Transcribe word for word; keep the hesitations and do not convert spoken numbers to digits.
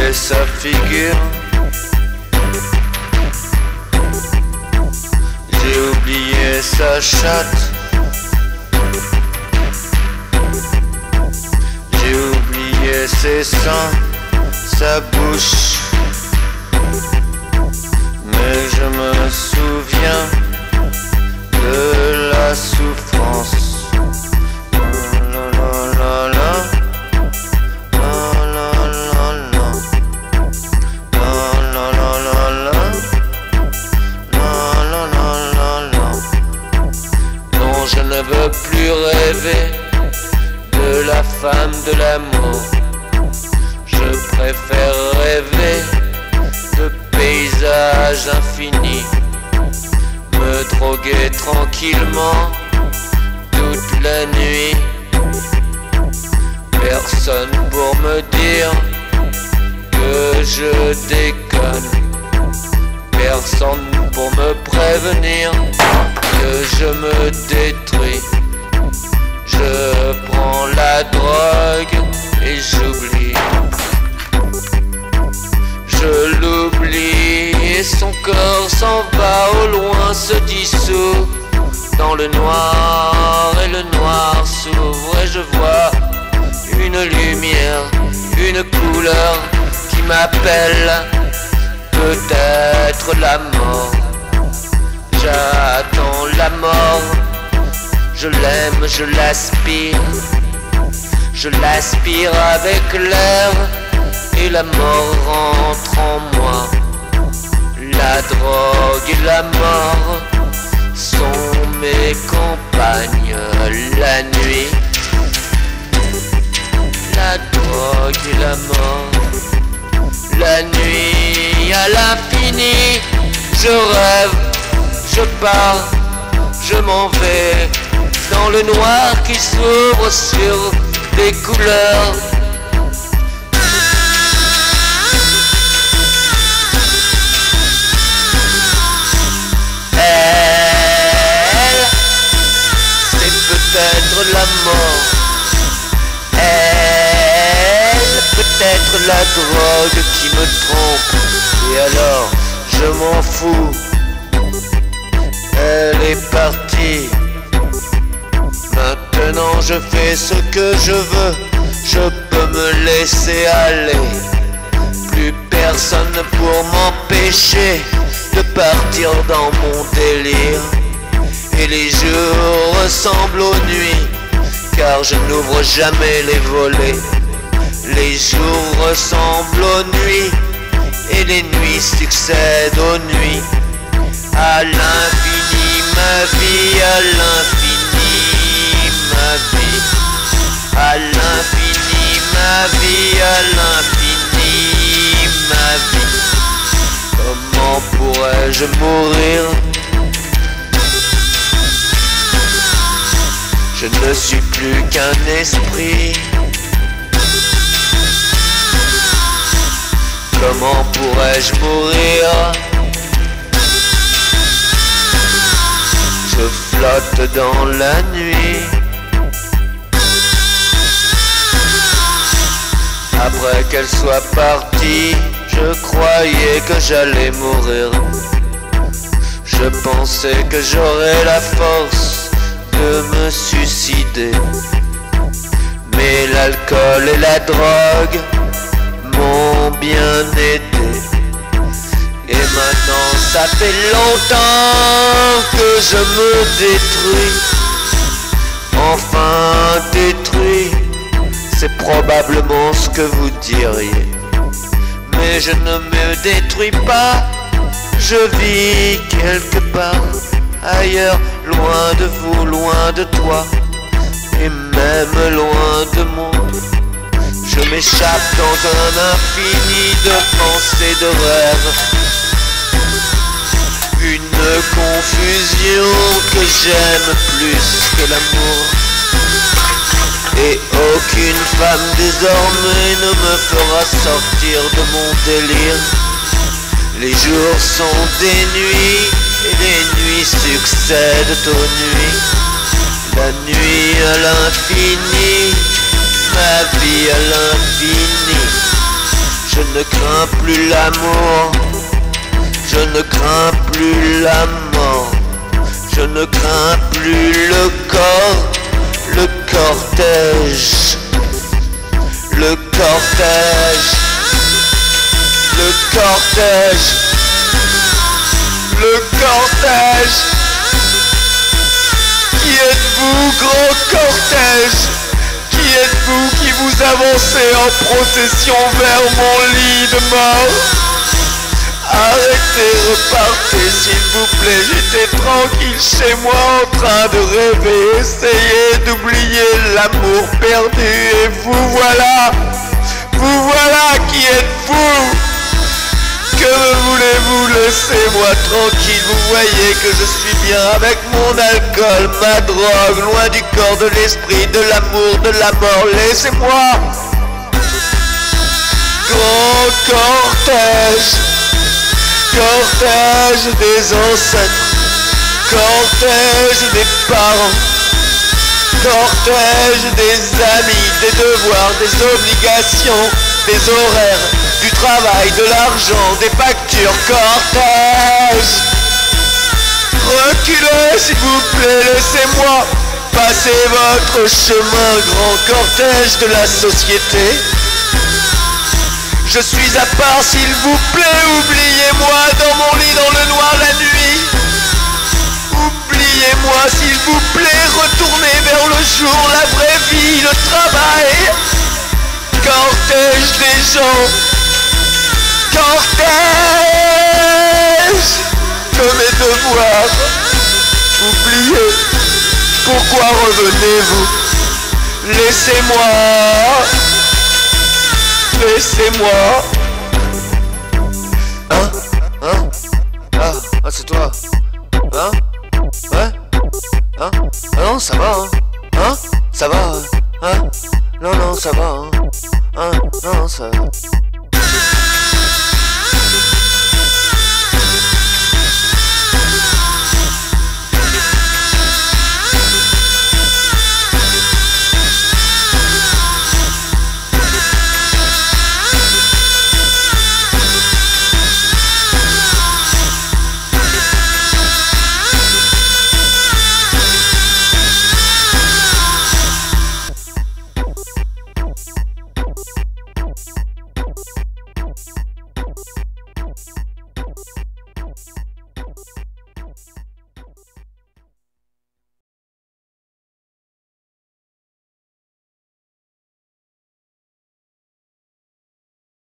oublié sa figure, j'ai oublié sa chatte, j'ai oublié ses seins, sa bouche. Mais je me souviens de la souffrance. La la la la. La la la la. La la la la la. La la la la la. Non, je ne veux plus rêver de la femme de l'amour. Je préfère rêver de paysages infinis, me droguer tranquillement toute la nuit. Personne pour me dire que je déconne, personne pour me prévenir que je me détruis. Je prends la drogue et j'oublie. Je l'oublie et son corps s'en va au loin, se dissout dans le noir, et le noir s'ouvre et je vois une lumière, une couleur qui m'appelle, peut-être la mort. J'attends la mort, je l'aime, je l'aspire, je l'aspire avec l'air. Et la mort rentre en moi. La drogue et la mort sont mes compagnes la nuit. La drogue et la mort, la nuit à l'infini. Je rêve, je pars, je m'en vais dans le noir qui s'ouvre sur des couleurs. Peut-être la mort, elle, peut-être la drogue qui me trompe. Et alors, je m'en fous, elle est partie. Maintenant je fais ce que je veux, je peux me laisser aller. Plus personne pour m'empêcher de partir dans mon délire. Et les jours ressemblent aux nuits, car je n'ouvre jamais les volets. Les jours ressemblent aux nuits, et les nuits succèdent aux nuits. À l'infini ma vie, à l'infini ma vie. À l'infini ma vie, à l'infini ma vie. Comment pourrais-je mourir? Je ne suis plus qu'un esprit. Comment pourrais-je mourir? Je flotte dans la nuit. Après qu'elle soit partie, je croyais que j'allais mourir. Je pensais que j'aurais la force de me suicider, mais l'alcool et la drogue m'ont bien aidé. Et maintenant ça fait longtemps que je me détruis. Enfin détruit, c'est probablement ce que vous diriez. Mais je ne me détruis pas, je vis quelque part ailleurs, loin de vous, loin de toi, et même loin de moi. Je m'échappe dans un infini de pensées, de rêves. Une confusion que j'aime plus que l'amour. Et aucune femme désormais ne me fera sortir de mon délire. Les jours sont des nuits, et les nuits succèdent aux nuits. La nuit à l'infini, ma vie à l'infini. Je ne crains plus l'amour, je ne crains plus la mort, je ne crains plus le corps, le cortège, le cortège, le cortège, le cortège. Qui êtes-vous, grand cortège? Qui êtes-vous qui vous avancez en procession vers mon lit de mort? Arrêtez, repartez s'il vous plaît, j'étais tranquille chez moi en train de rêver, essayez d'oublier l'amour perdu et vous voilà, vous voilà, qui êtes-vous? Que voulez-vous? Laissez-moi tranquille, vous voyez que je suis bien avec mon alcool, ma drogue, loin du corps, de l'esprit, de l'amour, de la mort, laissez-moi. Grand cortège, cortège des ancêtres, cortège des parents, cortège des amis, des devoirs, des obligations, des horaires, du travail, de l'argent, des factures, cortège. Reculez s'il vous plaît, laissez-moi passer votre chemin, grand cortège de la société. Je suis à part s'il vous plaît, oubliez-moi dans mon lit dans le noir la nuit. Oubliez-moi s'il vous plaît, retournez vers le jour, la vraie vie, le travail. Cortège des gens, cortège de mes devoirs. Oubliez, pourquoi revenez-vous? Laissez-moi, laissez-moi. Hein? Hein? Ah, ah c'est toi. Hein? Ouais? Hein? Ah non, ça va,